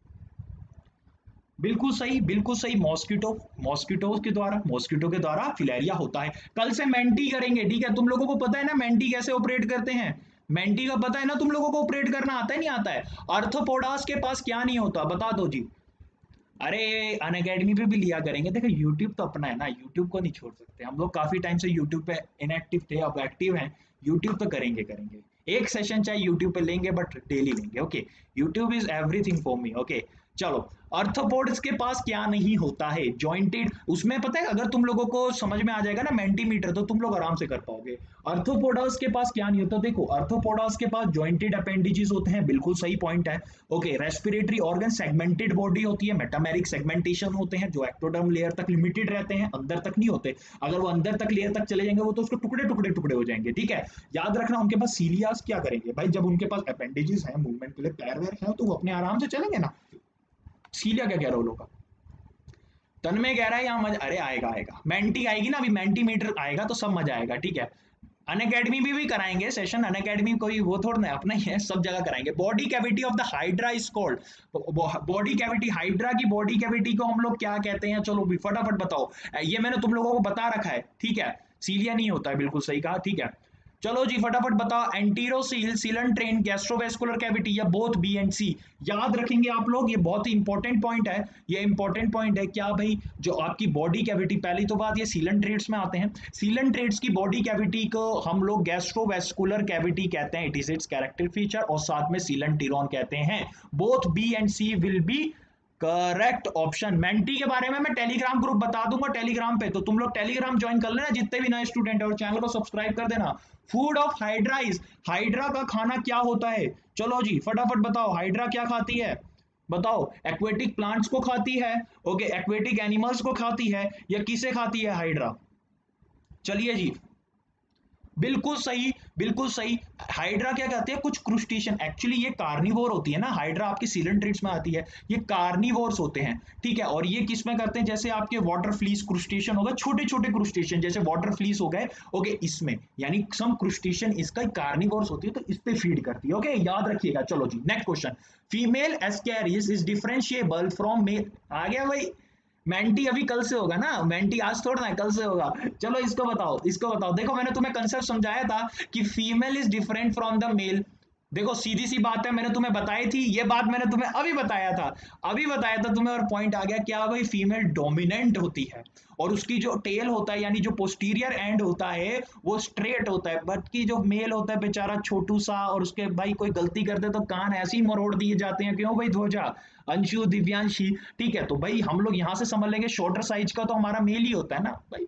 बिल्कुल सही, बिल्कुल सही, मॉस्किटो, मॉस्किटो के द्वारा, मॉस्किटो के द्वारा फिलेरिया होता है। कल से मेंटी करेंगे, ठीक है, तुम लोगों को पता है ना मेंटी कैसे ऑपरेट करते हैं? मेंटी का पता है ना तुम लोगों को ऑपरेट करना आता है नहीं आता है? आर्थ्रोपोडास के पास क्या नहीं होता बता दो जी। अरे अनअकैडमी पे भी लिया करेंगे, देखो यूट्यूब तो अपना है ना, यूट्यूब को नहीं छोड़ सकते हम लोग, काफी टाइम से यूट्यूब पे इनएक्टिव थे, अब एक्टिव हैं। यूट्यूब तो करेंगे करेंगे, एक सेशन चाहे यूट्यूब पे लेंगे बट डेली लेंगे। Okay, YouTube is everything for me. Okay चलो, अर्थोपोड्स के पास क्या नहीं होता है? जॉइंटेड, उसमें पता है अगर तुम लोगों को समझ में आ जाएगा ना मेंटीमीटर, तो तुम लोग आराम से कर पाओगे। अर्थोपोडास के पास क्या नहीं होता? देखो अर्थोपोडास के पास जॉइंटेड अपेंडिजेस होते हैं, बिल्कुल सही पॉइंट है। Okay, respiratory organ, segmented body होती है, मेटामेरिक सेगमेंटेशन होते हैं जो एक्टोडर्म लेयर तक लिमिटेड रहते हैं, अंदर तक नहीं होते। अगर वो अंदर तक लेयर तक चले जाएंगे वो तो उसको टुकड़े टुकड़े टुकड़े हो जाएंगे। ठीक है, याद रखना उनके पास सीलियास क्या करेंगे भाई, जब उनके पास अपेंडेजेस हैं मूवमेंट के लिए, पैर वैर है, तो वो अपने आराम से चलेंगे ना। सीलिया क्या कह रहा हो लोग, तन में कह रहा है यहाँ मजा, अरे आएगा आएगा, मेंटी आएगी ना अभी, मेंटीमीटर आएगा तो सब मजा आएगा। ठीक है, अनअकैडमी भी, भी कराएंगे सेशन, अनअकैडमी कोई वो थोड़ा ना अपना ही है, सब जगह कराएंगे। Body cavity of the hydra is called, body cavity, hydra की बॉडी कैविटी को हम लोग क्या कहते हैं? चलो भी फटाफट बताओ, ये मैंने तुम लोगों को बता रखा है। ठीक है, सीलिया नहीं होता है, बिल्कुल सही कहा। ठीक है चलो जी फटाफट बताओ, एंटीरोसील, सिलेंट्रेन, गैस्ट्रोवेस्कुलर कैविटी या बोथ बी एंड सी? याद रखेंगे आप लोग, ये बहुत ही इंपॉर्टेंट पॉइंट है, ये इंपॉर्टेंट पॉइंट है। क्या भाई, जो आपकी बॉडी कैविटी, पहली तो बात ये सिलेंट्रेट्स में आते हैं, सिलेंट्रेट्स की बॉडी कैविटी को हम लोग गैस्ट्रोवेस्कुलर कैविटी कहते हैं, it is it's character feature, और साथ में सिलेंटिरॉन कहते हैं। Both B and C will be correct option. Menti के बारे में मैं टेलीग्राम ग्रुप बता दूंगा टेलीग्राम पे, तो तुम लोग टेलीग्राम ज्वाइन कर लेना जितने भी नए स्टूडेंट है, और चैनल को सब्सक्राइब कर देना। Food of hydra is, hydra का खाना क्या होता है? चलो जी फटाफट बताओ, हाइड्रा क्या खाती है? बताओ, एक्वेटिक प्लांट्स को खाती है, ओके, एक्वेटिक एनिमल्स को खाती है, या किसे खाती है हाइड्रा? चलिए जी, बिल्कुल सही, बिल्कुल सही। हाइड्रा क्या कहते हैं? कुछ क्रूस्टेशियन, एक्चुअली ये कार्निवोर होती है ना, हाइड्रा आपकी सिलेंट्रेट्स में आती है, ये कार्निवोर्स होते हैं। ठीक है, और ये किस में करते हैं? जैसे आपके वाटर फ्लीस क्रूस्टेशियन हो गए, छोटे छोटे क्रूस्टेशियन जैसे वाटर फ्लीस हो गए, ओके, इसमें यानी सम क्रूस्टेशियन इसका कार्निवोर्स होती है, तो इस पे फीड करती है। ओके, याद रखिएगा। चलो जी next question, female ascaris is differentiable from male, आ गया भाई, मेंटी अभी कल से होगा ना, मेंटी आज थोड़ा ना कल से होगा। चलो इसको बताओ, इसको बताओ, देखो मैंने तुम्हें कंसेप्ट समझाया था कि female is different from the male, देखो सीधी सी बात है, मैंने तुम्हें बताई थी ये बात, मैंने तुम्हें अभी बताया था, अभी बताया था तुम्हें, और पॉइंट आ गया क्या भाई, फीमेल डोमिनेंट होती है, और उसकी जो टेल होता है यानी जो पोस्टीरियर एंड होता है वो स्ट्रेट होता है, बट की जो मेल होता है बेचारा छोटू सा, और उसके भाई कोई गलती करते तो कान ऐसे ही मरोड़ दिए जाते हैं। क्यों भाई ध्वजा, अंशु, दिव्यांशी? ठीक है, तो भाई हम लोग यहाँ से समझ लेंगे शॉर्टर साइज का तो हमारा मेल ही होता है ना भाई,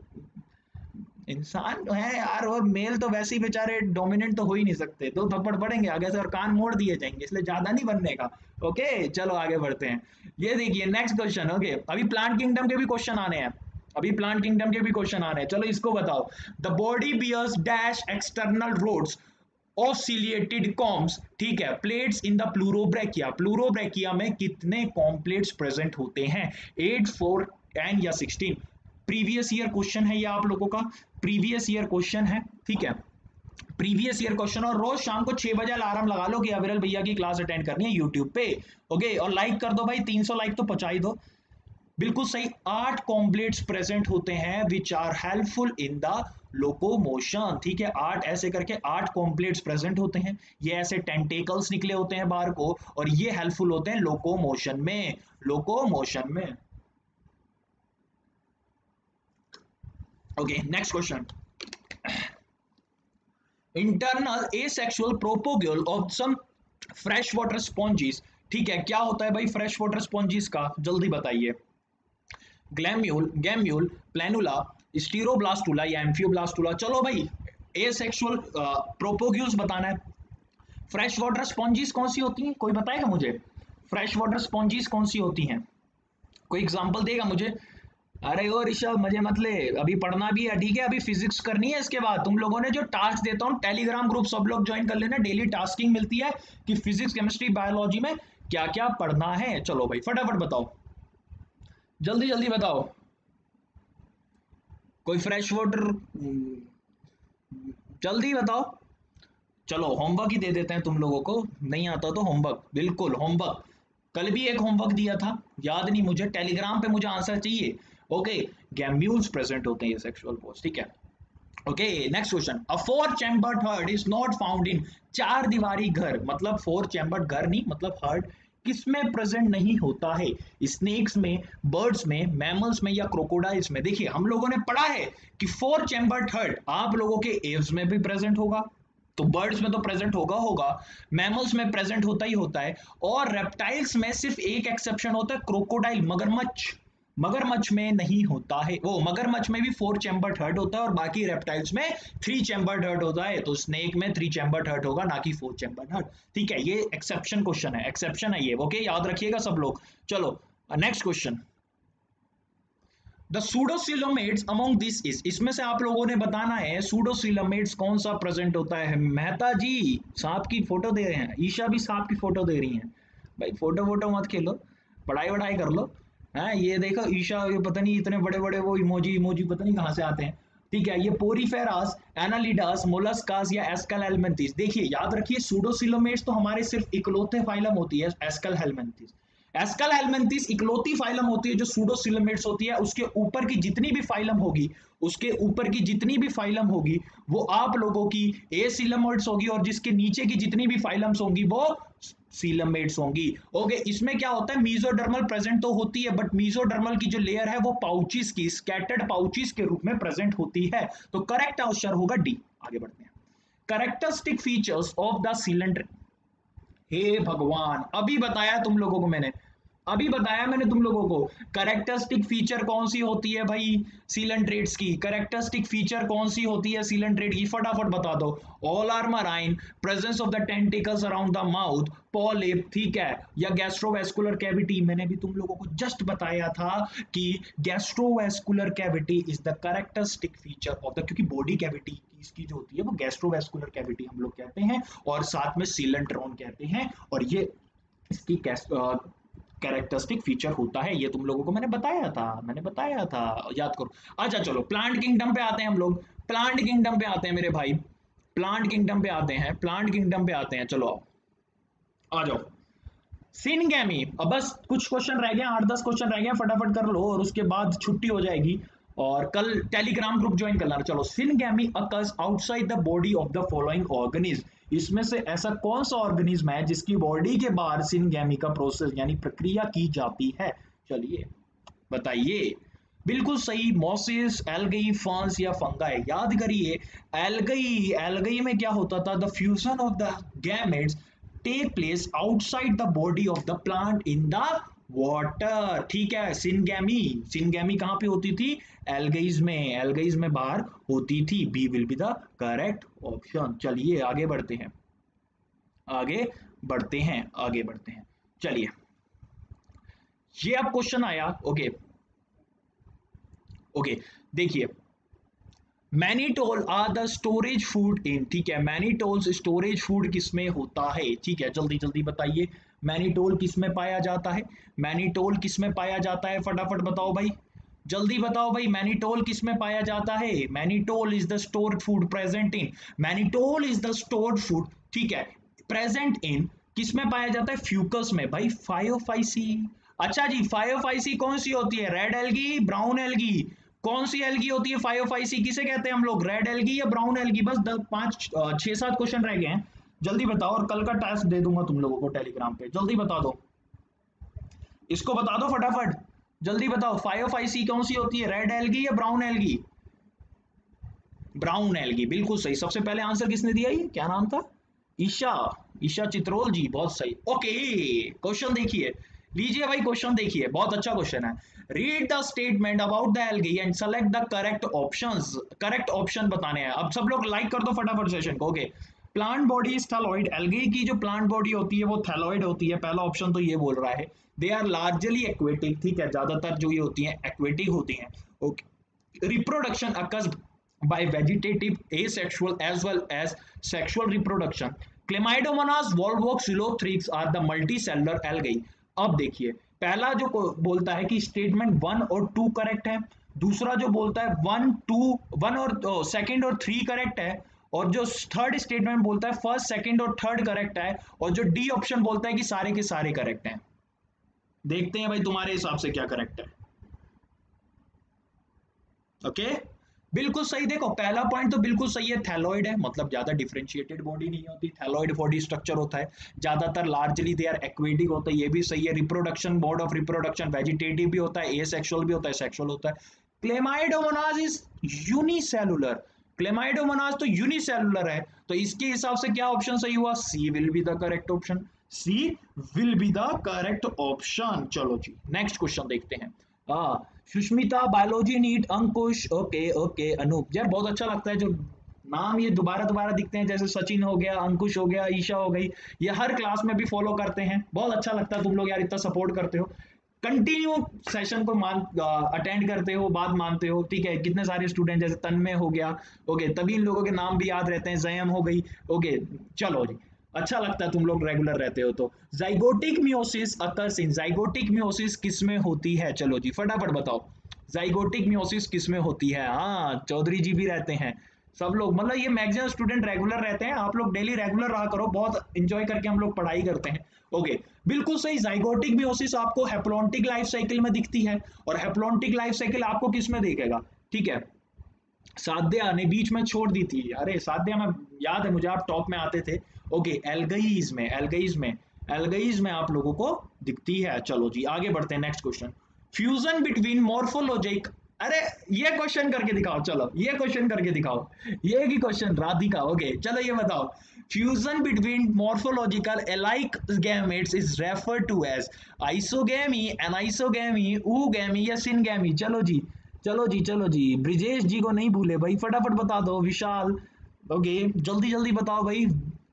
इंसान है यार, और मेल तो वैसे ही बेचारे डोमिनेंट तो हो ही नहीं सकते, दो थप्पड़ पड़ेंगे आगे से और कान मोड़ दिए जाएंगे, इसलिए ज्यादा नहीं बनने का। ओके चलो आगे बढ़ते हैं, ये देखिए नेक्स्ट क्वेश्चन। ओके, अभी प्लांट किंगडम के भी क्वेश्चन आने हैं, अभी प्लांट किंगडम के भी क्वेश्चन आ रहे हैं, चलो इसको बताओ। The body bears dash external rows of ciliated combs, ठीक है, plates in the pleurobrachia, pleurobrachia में कितने कॉम्प्लेट्स प्रेजेंट होते हैं? एट, फोर, टेन या सिक्सटीन? प्रीवियस ईयर क्वेश्चन है ये आप लोगों का, प्रीवियस ईयर क्वेश्चन है। ठीक है, प्रीवियस ईयर क्वेश्चन, और रोज शाम को छह बजे अलार्म लगा लो कि अविरल भैया की क्लास अटेंड करनी है यूट्यूब पे। ओके, और लाइक कर दो भाई, तीन सौ लाइक तो पहुंचा ही दो। बिल्कुल सही, आठ कॉम्प्लेट्स प्रेजेंट होते हैं which are helpful in the locomotion. ठीक है, आठ ऐसे करके आठ कॉम्प्लेट्स प्रेजेंट होते हैं, ये ऐसे टेंटेकल्स निकले होते हैं बाहर को, और ये हेल्पफुल होते हैं लोकोमोशन में, लोकोमोशन में। Okay next question, internal asexual propagule of some fresh water sponges. ठीक है, क्या होता है भाई फ्रेश वाटर स्पॉन्जीज का, जल्दी बताइए? ग्लैम्यूल, गैम्यूल, प्लेनुला, स्टीरोब्लास्टुला या एम्फियोब्लास्टुला? चलो भाई एसेक्सुअल प्रोपोग्यूल्स बताना है। फ्रेश वाटर स्पॉन्जीज कौन सी होती हैं, कोई बताएगा मुझे? फ्रेश वाटर स्पॉन्जीज कौन सी होती हैं, कोई एग्जांपल देगा मुझे? अरे ओ ऋषभ मजे मत ले, अभी पढ़ना भी है। ठीक है, अभी फिजिक्स करनी है, इसके बाद तुम लोगों ने जो टास्क देता हूँ टेलीग्राम ग्रुप सब लोग ज्वाइन कर लेना, डेली टास्किंग मिलती है कि फिजिक्स केमिस्ट्री बायोलॉजी में क्या क्या पढ़ना है। चलो भाई फटाफट बताओ, जल्दी जल्दी बताओ, कोई फ्रेश वाटर, जल्दी बताओ। चलो होमवर्क ही दे देते हैं तुम लोगों को, नहीं आता तो होमवर्क, बिल्कुल होमवर्क, कल भी एक होमवर्क दिया था, याद नहीं मुझे, टेलीग्राम पे मुझे आंसर चाहिए। ओके, गैम्यूल्स प्रेजेंट होते हैं ये सेक्सुअल पोस्ट। ठीक है, okay next question, a four chambered heart is not found in, चार दीवारी घर मतलब फोर चैम्बर्ड घर नहीं मतलब हर्ड किसमें प्रेजेंट नहीं होता है? स्नेक्स में, बर्ड्स में, मैमल्स में या क्रोकोडाइल्स में? देखिए हम लोगों ने पढ़ा है कि फोर चैम्बर्ड हर्ड आप लोगों के एव्स में भी प्रेजेंट होगा, तो बर्ड्स में तो प्रेजेंट होगा होगा मैमल्स में प्रेजेंट होता ही होता है, और रेप्टाइल्स में सिर्फ एक एक्सेप्शन होता है, क्रोकोडाइल मगरमच्छ, मगरमच्छ में नहीं होता है, वो मगरमच्छ में भी फोर चैम्बर्ड हर्ट होता है और बाकी रेप्टाइल्स में थ्री चैम्बर्ड हर्ट होता है, तो स्नेक में थ्री चैम्बर्ड हर्ट होगा ना कि फोर चैम्बर्ड हर्ट। ठीक है, ये एक्सेप्शन क्वेश्चन है, एक्सेप्शन है ये, ओके याद रखिएगा सब लोग। चलो next question, the pseudocoelomates among this is, इसमें से आप लोगों ने बताना है सूडोसिलोमेट्स कौन सा प्रेजेंट होता है। मेहता जी सांप की फोटो दे रहे हैं, ईशा भी सांप की फोटो दे रही हैं, भाई फोटो वोटो मत खेलो, पढ़ाई वढ़ाई कर लो। है ये देखो ईशा, ये पता नहीं इतने बड़े बड़े वो इमोजी इमोजी पता नहीं कहाँ से आते हैं। ठीक है, ये पोरीफेरास, एनालिडास, मोलस्कास या एस्कल हेलमिंथिस। देखिए याद रखिए सूडोसिलोमेट्स तो हमारे सिर्फ इकलौते फाइलम होती है एस्कल हेलमिंथिस, एस्कल हेलमिंथिस इकलौती फाइलम होती है जो सूडोसिलोमेट्स होती है, उसके ऊपर की जितनी भी फाइलम होगी, उसके ऊपर की जितनी भी फाइलम होगी वो आप लोगों की एसिलोमेट्स होगी, और जिसके नीचे की जितनी भी फाइलम्स होंगी वो सीलमेट्स होंगी। ओके, इसमें क्या होता है, मीजोडर्मल प्रेजेंट तो होती है बट मीजोडर्मल की जो लेयर है वो पाउचिस की, स्कैटर्ड पाउचिस के रूप में प्रेजेंट होती है, तो करेक्ट आंसर होगा डी। आगे बढ़ते हैं, characteristic features of the coelenterate, हे भगवान अभी बताया तुम लोगों को मैंने, अभी बताया मैंने तुम लोगों को कैरेक्टरिस्टिक फीचर कौन सी होती है भाई सीलेंट्रेट्स की, कैरेक्टरिस्टिक फीचर कौन सी होती है सीलेंट्रेट की, फटाफट बता दो। All are marine, presence of the tentacles around the mouth, polyp, ठीक है, या गैस्ट्रोवेस्कुलर कैविटी। मैंने भी तुम लोगों को जस्ट बताया था कि gastrovascular cavity is the characteristic feature of the, क्योंकि बॉडी कैविटी इसकी जो होती है वो गैस्ट्रोवेस्कुलर कैविटी हम लोग कहते हैं, और साथ में सीलेंट्रॉन कहते हैं, और ये इसकी कैरेक्टरिस्टिक फीचर होता है, ये तुम लोगों को मैंने बताया था, मैंने बताया था, याद करो। अच्छा चलो प्लांट किंगडम पे आते हैं हम लोग, प्लांट किंगडम पे आते हैं मेरे भाई, प्लांट किंगडम पे आते हैं, प्लांट किंगडम पे आते हैं, चलो आओ आ जाओ। सिनगैमी, अब बस कुछ क्वेश्चन रह गए, आठ दस क्वेश्चन रह गए, फटाफट कर लो और उसके बाद छुट्टी हो जाएगी, और कल टेलीग्राम ग्रुप ज्वाइन कर लेना। चलो, syngamy occurs outside the body of the following organism, इसमें से ऐसा कौन सा ऑर्गेनिज्म है जिसकी बॉडी के बाहर सिनगैमी का प्रोसेस यानी प्रक्रिया की जाती है? चलिए बताइए। बिल्कुल सही, मॉसिस, एल्गई, फर्न्स या फंगाई। याद करिए एल्गई, एल्गई में क्या होता था, the fusion of the gametes take place outside the body of the plant in the water. ठीक है, सिनगैमी, सिनगैमी कहां पे होती थी? एल्गईज में, एल्गईज में बाहर होती थी। B will be the correct option. चलिए आगे बढ़ते हैं, आगे बढ़ते हैं, आगे बढ़ते हैं। चलिए ये अब क्वेश्चन आया, ओके ओके, देखिए mannitol are the storage food in, ठीक है, मैनीटोल्स स्टोरेज फूड किसमें होता है? ठीक है, जल्दी जल्दी बताइए मैनीटोल किसमें पाया जाता है, मैनीटोल किसमें पाया जाता है, फटाफट बताओ भाई, जल्दी बताओ भाई, मैनीटोल किसमें पाया जाता है? Mannitol is the stored food present in, mannitol is the stored food, ठीक है, प्रेजेंट इन किसमें पाया जाता है? फ्यूकस में भाई, फायोफाइसी। अच्छा जी, फायोफाइसी कौन सी होती है, रेड एल्गी, ब्राउन एल्गी? कौन सी एल्गी होती है फायोफाइसी, किसे कहते हैं हम लोग, रेड एल्गी या ब्राउन एल्गी? बस दस पांच छह सात क्वेश्चन रह गए हैं, जल्दी बताओ, और कल का टास्क दे दूंगा तुम लोगों को टेलीग्राम पे, जल्दी बता दो, इसको बता दो फटाफट, जल्दी बताओ फायोफाइसी कौन सी होती है, रेड एल्गी या ब्राउन एल्गी? ब्राउन एल्गी, बिल्कुल सही। सबसे पहले आंसर किसने दिया, ये क्या नाम था? ईशा, ईशा चित्रोल जी, बहुत सही। ओके, क्वेश्चन देखिए, लीजिए भाई क्वेश्चन देखिए, बहुत अच्छा क्वेश्चन है। Read the statement about the algae and select the correct options, correct option बताने हैं। अब सब लोग लाइक कर दो फटाफट सेशन को। Okay, plant body is thalloid, algae की जो प्लांट बॉडी होती है वो थैलॉइड होती है, पहला ऑप्शन तो ये बोल रहा है। दे आर लार्जली एक्वेटिक, ठीक है, ज्यादातर जो ये होती है एक्वेटिक होती हैं। Okay, reproduction occurs by vegetative asexual as well as sexual reproduction. Chlamydomonas, volvox, Xylothrix are the multicellular algae. अब देखिए पहला जो बोलता है कि स्टेटमेंट वन और टू करेक्ट है, दूसरा जो बोलता है वन टू वन और सेकंड और थ्री करेक्ट है, और जो थर्ड स्टेटमेंट बोलता है फर्स्ट सेकंड और थर्ड करेक्ट है, और जो डी ऑप्शन बोलता है कि सारे के सारे करेक्ट हैं। देखते हैं भाई तुम्हारे हिसाब से क्या करेक्ट है। Okay okay? बिल्कुल सही। देखो पहला पॉइंट तो बिल्कुल सही है, थैलॉइड है, मतलब ज्यादा डिफरेंशिएटेड बॉडी नहीं होती, थैलॉइड बॉडी स्ट्रक्चर होता है, ज्यादातर लार्जली दे आर एक्वेटिक होता है, ये भी सही है। Reproduction, mode of reproduction vegetative भी होता है, एसेक्सुअल भी होता है, सेक्सुअल होता है। क्लेमाइडोमोनाज इज यूनिसेलुलर, क्लेमाइडोमोनाज तो यूनिसेलुलर है, तो इसके हिसाब से क्या ऑप्शन सही हुआ? C will be the correct option, C will be the correct option. चलो जी नेक्स्ट क्वेश्चन देखते हैं। हाँ, Sushmita biology NEET, Ankush, okay okay, Anoop. यार बहुत अच्छा लगता है जो नाम ये दोबारा दोबारा दिखते हैं, जैसे सचिन हो गया, अंकुश हो गया, ईशा हो गई, ये हर क्लास में भी फॉलो करते हैं, बहुत अच्छा लगता है, तुम लोग यार इतना सपोर्ट करते हो, कंटिन्यू सेशन को मान अटेंड करते हो, बात मानते हो, ठीक है। कितने सारे स्टूडेंट जैसे तन्मय हो गया, ओके, तभी इन लोगों के नाम भी याद रहते हैं, जयम हो गई, ओके। चलो जी, अच्छा लगता है तुम लोग रेगुलर रहते हो तो। Zygotic meiosis occurs in, zygotic meiosis किसमें होती है? चलो जी फटाफट बताओ, जाइगोटिक मियोसिस किसमें होती है? हाँ, चौधरी जी भी रहते हैं, सब लोग, मतलब ये मैक्सिमम स्टूडेंट रेगुलर रहते हैं, आप लोग डेली रेगुलर रहा करो, बहुत इंजॉय करके हम लोग पढ़ाई करते हैं। ओके, बिल्कुल सही। जाइगोटिक मियोसिस आपको हैप्लॉन्टिक लाइफ साइकिल में दिखती है, और हैप्लॉन्टिक लाइफ साइकिल आपको किस में दिखेगा? ठीक है, साध्या ने बीच में छोड़ दी थी, अरे साध्या में याद है मुझे, आप टॉप में आते थे। ओके, एल्गईज में, एल्गईज में, एल्गईज में आप लोगों को दिखती है। चलो जी आगे बढ़ते हैं, next question. Fusion between morphologic, अरे ये क्वेश्चन करके दिखाओ, चलो ये क्वेश्चन करके दिखाओ, ये की क्वेश्चन राधिका। ओके चलो ये बताओ, fusion between morphological alike gametes is referred to as isogamy, anisogamy, oogammy या syngamy? चलो जी, चलो जी, चलो जी, ब्रिजेश जी को नहीं भूले भाई, फटाफट बता दो। विशाल, ओके जल्दी जल्दी बताओ भाई,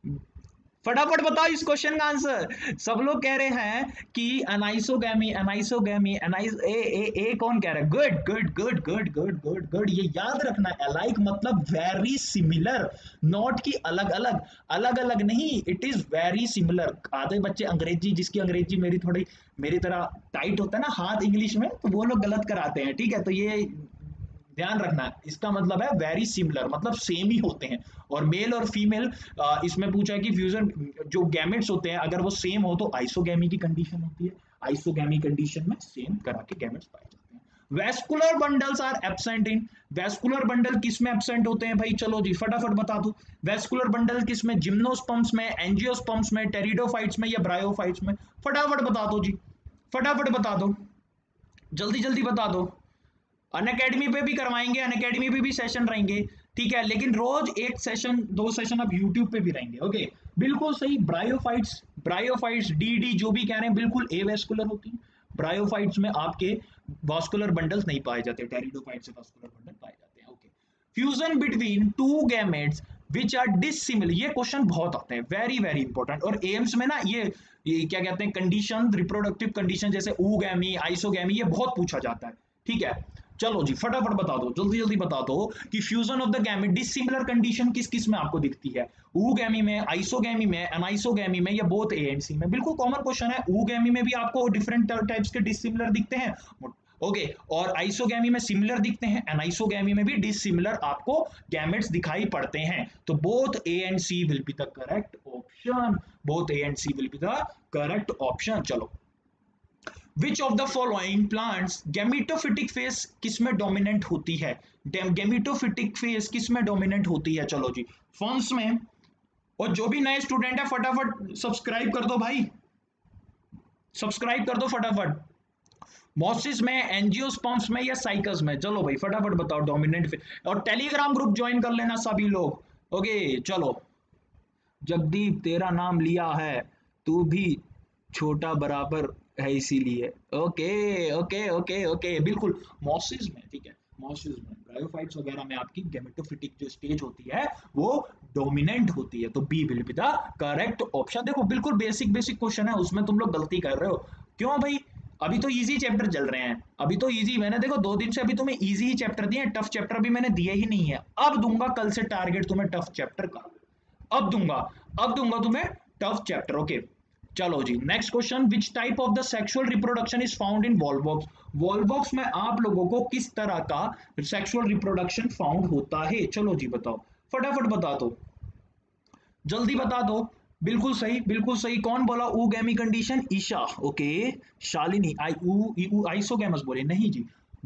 फटाफट बताओ इस क्वेश्चन का आंसर। सब लोग कह रहे हैं कि अनाइसोगैमी, अनाइसोगैमी, अनाइस ए ए ए कौन कह रहा है? Good good good good good good good, ये याद रखना, अलाइक मतलब वेरी सिमिलर, नॉट की अलग अलग, अलग अलग नहीं, इट इज वेरी सिमिलर। आधे बच्चे अंग्रेजी, जिसकी अंग्रेजी मेरी थोड़ी मेरी तरह टाइट होता है ना हाथ इंग्लिश में, तो वो लोग गलत कराते हैं, ठीक है, तो ये ध्यान रखना, इसका मतलब है वेरी सिमिलर, मतलब सेम ही होते हैं। और मेल और फीमेल, इसमें पूछा है कि फ्यूजन जो गैमेट्स होते हैं अगर वो सेम हो तो आइसोगैमी की कंडीशन होती है, आइसोगैमी कंडीशन में सेम तरह के गैमेट्स पाए जाते हैं। Vascular bundles are absent in, vascular bundle किस में एब्सेंट होते हैं भाई? चलो जी फटाफट बता दो, वेस्कुलर बंडल किस में? जिम्नोस्पर्म्स में, एंजियोस्पर्म्स में, टेरिडोफाइट्स में या ब्रायोफाइट्स में? फटाफट बता दो जी, फटाफट बता दो, जल्दी जल्दी बता दो। अनअकैडमी पे भी करवाएंगे, अनअकैडमी पे भी सेशन रहेंगे, ठीक है, लेकिन रोज एक सेशन, दो सेशन अब यूट्यूब पे भी रहेंगे। ओके, बिल्कुल सही, ब्रायोफाइट्स, ब्रायोफाइट्स डी डी जो भी कह रहे हैं बिल्कुल एवेस्कुलर होती है। ब्रायोफाइट्स में आपके वास्कुलर बंडल्स नहीं पाए जाते, टेरिडोफाइट से वास्कुलर बंडल पाए जाते हैं। Okay, fusion between two gametes which are dissimilar, ये क्वेश्चन बहुत आते हैं, वेरी वेरी इंपॉर्टेंट, और एम्स में ना ये ये क्या कहते हैं, कंडीशन, रिप्रोडक्टिव कंडीशन, जैसे ऊगैमी, आइसोगैमी, ये बहुत पूछा जाता है, ठीक है। चलो जी फटाफट बता दो, जल्दी जल्दी बता दो कि fusion of the gamete dissimilar condition किस किस में आपको दिखती है? ऊगैमी में, आइसोगैमी में, एनाइसोगैमी में या बोथ ए एंड सी में? बिल्कुल कॉमन क्वेश्चन है, ऊगैमी में भी आपको डिफरेंट टाइप्स के डिसिमिलर दिखते हैं, ओके okay, और आइसोगैमी में सिमिलर दिखते हैं, एनाइसोगैमी में भी डिसिमिलर आपको गैमेट्स दिखाई पड़ते हैं, तो both A and C will be the correct option, both A and C will be the correct option. चलो, which of the following plants gametophytic phase किस में डोमिनेंट होती है? गैमेटोफिटिक फेज किस में डोमिनेंट होती है? चलो जी, फॉर्म्स में। और जो भी नए स्टूडेंट है फटाफट सब्सक्राइब कर दो भाई, सब्सक्राइब कर दो फटाफट। मॉसिस में, एंजियोस्पर्म्स में या साइकस में? चलो भाई फटाफट बताओ डोमिनेंट फेज, और टेलीग्राम ग्रुप ज्वाइन कर लेना सभी लोग। ओके चलो, जगदीप तेरा नाम लिया है, तू भी छोटा बराबर है इसीलिए, ओके ओके ओके ओके, बिल्कुल मॉसिस में, ठीक है, मॉसिस में, ब्रायोफाइट्स वगैरह में आपकी गैमेटोफिटिक जो स्टेज होती है वो डोमिनेंट होती है, तो B will be the correct option. देखो बिल्कुल बेसिक बेसिक क्वेश्चन है, उसमें तुम लोग गलती कर रहे हो, क्यों भाई? अभी तो इजी चैप्टर चल रहे हैं, अभी तो इजी, मैंने देखो दो दिन से अभी तुम्हें इजी ही चैप्टर दिए, टफ चैप्टर भी मैंने दिए ही नहीं है, अब दूंगा कल से टारगेट तुम्हें टफ चैप्टर का, अब दूंगा, अब दूंगा तुम्हें टफ चैप्टर। ओके चलो जी, next question, which type of the sexual reproduction is found in volvox? Volvox में आप लोगों को किस तरह का सेक्सुअल रिप्रोडक्शन फाउंड होता है? चलो जी बताओ, फटाफट बता दो, जल्दी बता दो। बिल्कुल सही, बिल्कुल सही, कौन बोला oogamy condition? Isha, okay. Shalini, आई ऊ, ऊ आइसोगैमस बोले, नहीं जी,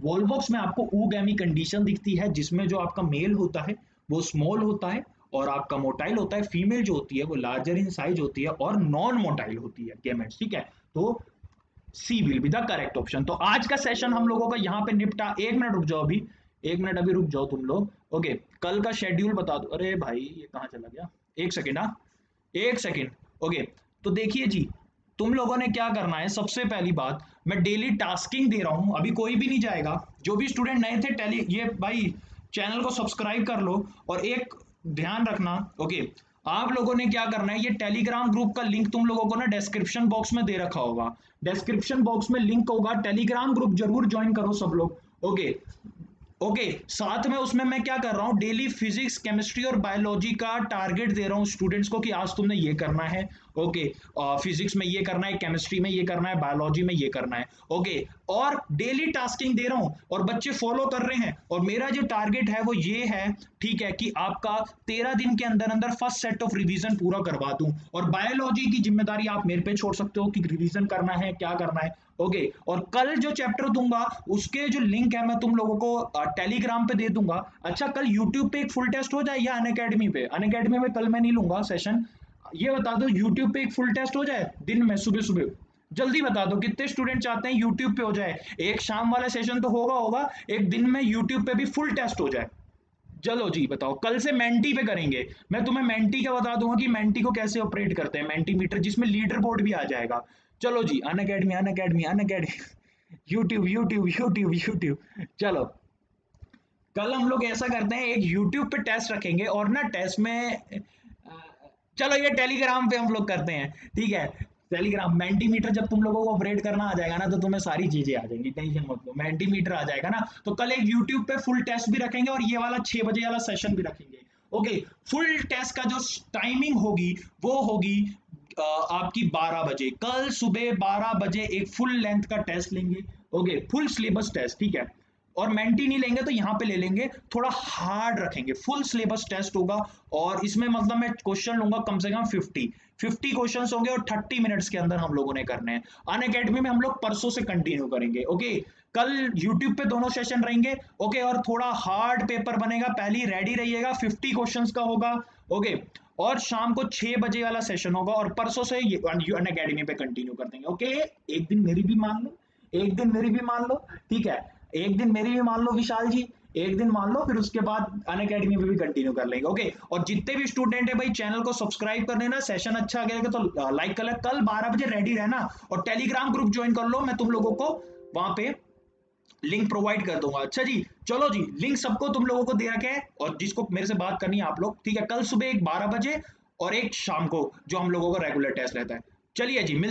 वॉल्वॉक्स में आपको ऊगैमी कंडीशन दिखती है, जिसमें जो आपका मेल होता है वो स्मॉल होता है और आपका मोटाइल होता है, फीमेल जो होती है वो लार्जर इन साइज होती है और नॉन मोटाइल होती है गेमेट्स, ठीक है। तो C will be the correct option. तो आज का सेशन हम लोगों का यहाँ पे निपटा। एक मिनट रुक जाओ, अभी एक मिनट अभी रुक जाओ तुम लोग। ओके, कल का शेड्यूल बता दो। अरे भाई ये कहाँ चला गया, एक सेकेंड, हाँ एक सेकेंड। ओके, तो देखिए जी, तुम लोगों ने क्या करना है, सबसे पहली बात मैं डेली टास्किंग दे रहा हूं, अभी कोई भी नहीं जाएगा। जो भी स्टूडेंट नए थे टेली ये भाई चैनल को सब्सक्राइब कर लो। और एक ध्यान रखना, ओके, आप लोगों ने क्या करना है, ये टेलीग्राम ग्रुप का लिंक तुम लोगों को ना डिस्क्रिप्शन बॉक्स में दे रखा होगा। डिस्क्रिप्शन बॉक्स में लिंक होगा, टेलीग्राम ग्रुप जरूर ज्वाइन करो सब लोग। ओके ओके okay, साथ में उसमें मैं क्या कर रहा हूँ, डेली फिजिक्स केमिस्ट्री और बायोलॉजी का टारगेट दे रहा हूँ स्टूडेंट्स को कि आज तुमने ये करना है। ओके, फिजिक्स में ये करना है, केमिस्ट्री में ये करना है, बायोलॉजी में ये करना है। ओके okay, और डेली टास्किंग दे रहा हूँ और बच्चे फॉलो कर रहे हैं। और मेरा जो टारगेट है वो ये है, ठीक है, कि आपका तेरह दिन के अंदर अंदर फर्स्ट सेट ऑफ रिवीजन पूरा करवा दूं। और बायोलॉजी की जिम्मेदारी आप मेरे पे छोड़ सकते हो कि रिवीजन करना है क्या करना है। ओके okay, और कल जो चैप्टर दूंगा उसके जो लिंक है मैं तुम लोगों को टेलीग्राम पे दे दूंगा। अच्छा, कल यूट्यूब पे एक फुल टेस्ट हो जाए या अनअकैडमी पे? अनअकैडमी में कल मैं नहीं लूंगा सेशन, ये बता दो। यूट्यूब पे एक फुल टेस्ट हो जाए दिन में सुबह सुबह, जल्दी बता दो कितने स्टूडेंट चाहते हैं यूट्यूब पे हो जाए। एक शाम वाला सेशन तो होगा होगा, एक दिन में यूट्यूब पे भी फुल टेस्ट हो जाए। चलो जी बताओ, कल से मेंटी पे करेंगे। मैं तुम्हें मेंटी का बता दूंगा कि मेंटी को कैसे ऑपरेट करते हैं, मेंटी मीटर, जिसमें लीडर बोर्ड भी आ जाएगा। चलो जी, Unacademy Unacademy Unacademy YouTube YouTube YouTube YouTube. चलो कल हम लोग ऐसा करते हैं, एक यूट्यूब पे टेस्ट रखेंगे और ना टेस्ट में, चलो ये टेलीग्राम पे हम लोग करते हैं, ठीक है। टेलीग्राम मेंटीमीटर जब तुम लोगों को ऑपरेट करना आ जाएगा ना तो तुम्हें सारी चीजें आ जाएंगी, टेंशन मत लो। मेंटीमीटर आ जाएगा ना तो कल एक यूट्यूब पे फुल टेस्ट भी रखेंगे और ये वाला छह बजे वाला सेशन भी रखेंगे। ओके, फुल टेस्ट का जो टाइमिंग होगी वो होगी आ, आपकी बारह बजे, कल सुबह बारह बजे एक फुल लेंथ का टेस्ट लेंगे। ओके, फुल सिलेबस टेस्ट, ठीक है। और मेंटी नहीं लेंगे तो यहाँ पे ले लेंगे, थोड़ा हार्ड रखेंगे, फुल सिलेबस टेस्ट होगा। और इसमें मतलब मैं क्वेश्चन लूंगा कम से कम फिफ्टी फिफ्टी क्वेश्चन होंगे और थर्टी मिनट्स के अंदर हम लोगों ने करने हैं। अनअकैडमी में हम लोग परसों से कंटिन्यू करेंगे। ओके, कल यूट्यूब पे दोनों सेशन रहेंगे। ओके, और थोड़ा हार्ड पेपर बनेगा, पहले रेडी रहिएगा, फिफ्टी क्वेश्चंस का होगा। ओके, और शाम को छह बजे वाला सेशन होगा और परसों से अनअकैडमी पे कंटिन्यू कर देंगे। ओके, एक दिन मेरी भी मान लो, एक दिन मेरी भी मान लो, ठीक है, एक दिन मेरी भी मान लो विशाल जी, एक दिन मान लो, फिर उसके बाद अनअकैडमी में भी कंटिन्यू कर लेंगे। ओके, और जितने भी स्टूडेंट है भाई चैनल को सब्सक्राइब कर लेना, सेशन अच्छा लगेगा तो लाइक कर लेना, कल बारह बजे रेडी रहना और टेलीग्राम ग्रुप ज्वाइन कर लो, मैं तुम लोगों को वहां पे लिंक प्रोवाइड कर दूंगा। अच्छा जी, चलो जी, लिंक सबको तुम लोगों को दे रखे है और जिसको मेरे से बात करनी है आप लोग, ठीक है, कल सुबह एक बारह बजे और एक शाम को जो हम लोगों का रेगुलर टेस्ट रहता है। चलिए जी,